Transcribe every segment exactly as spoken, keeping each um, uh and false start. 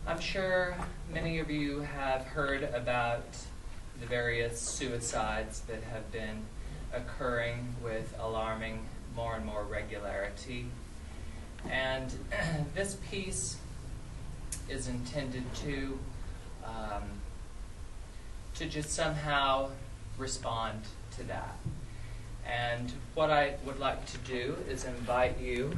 I'm sure many of you have heard about the various suicides that have been occurring with alarming more and more regularity. And this piece is intended to um, to just somehow respond to that. And what I would like to do is invite you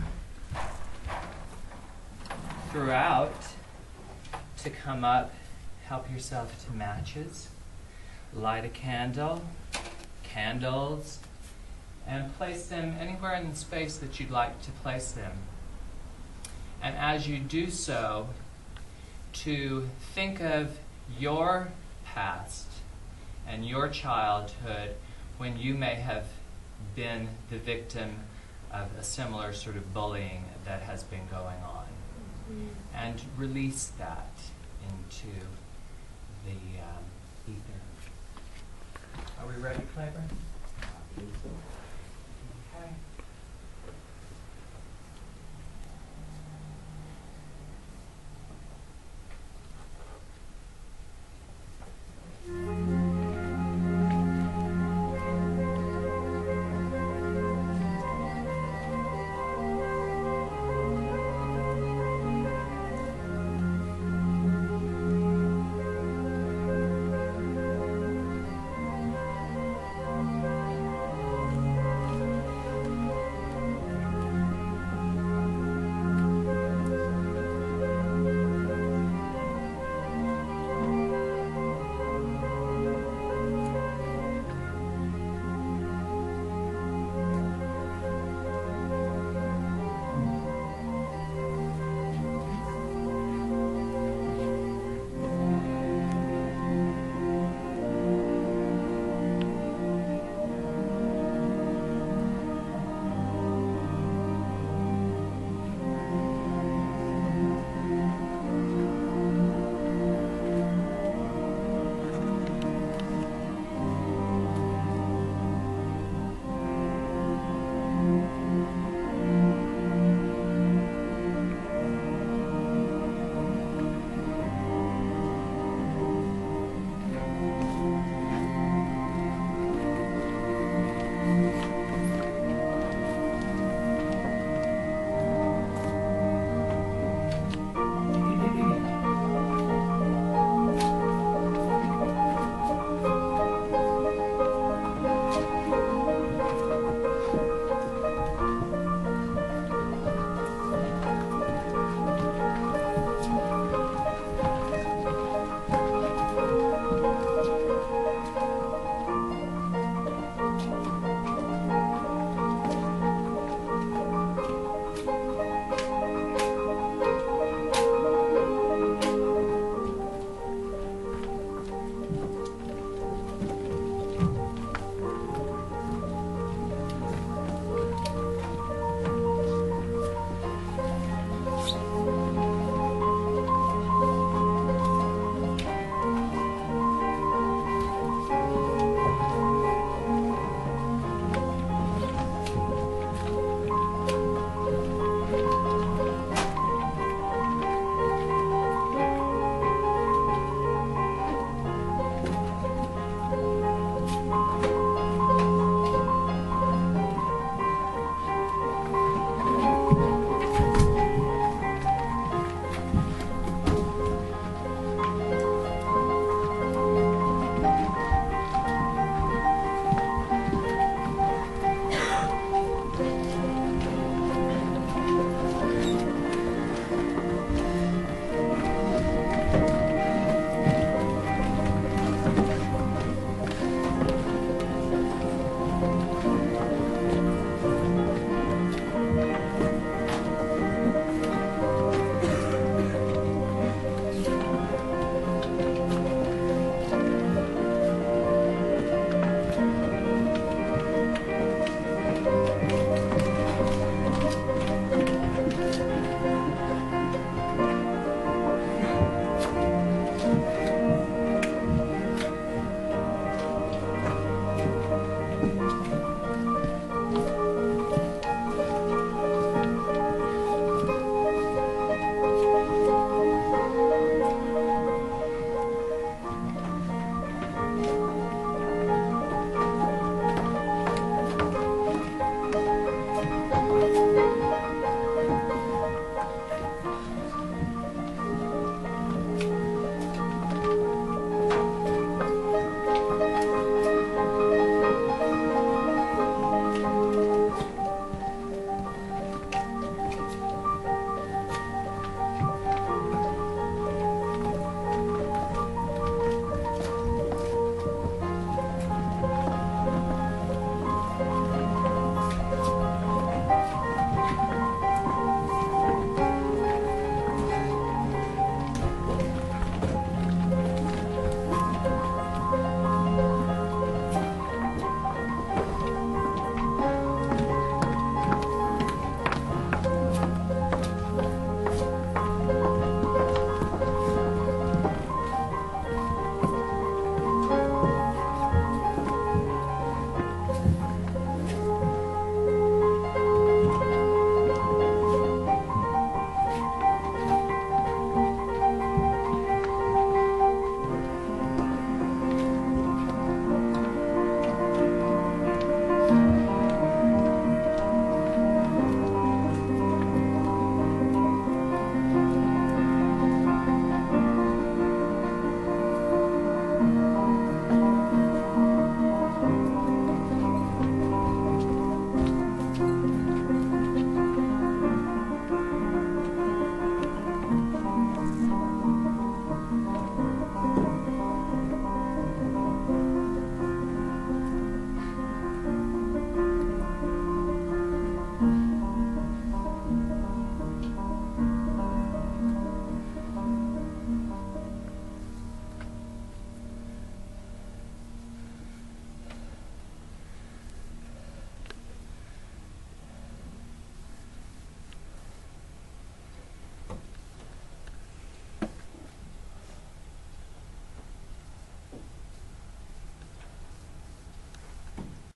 throughout to come up, help yourself to matches, light a candle, candles, and place them anywhere in the space that you'd like to place them. And as you do so, to think of your past and your childhood when you may have been the victim of a similar sort of bullying that has been going on. Mm-hmm. And release that into the um, ether. Are we ready, Claiborne? I think so. Okay.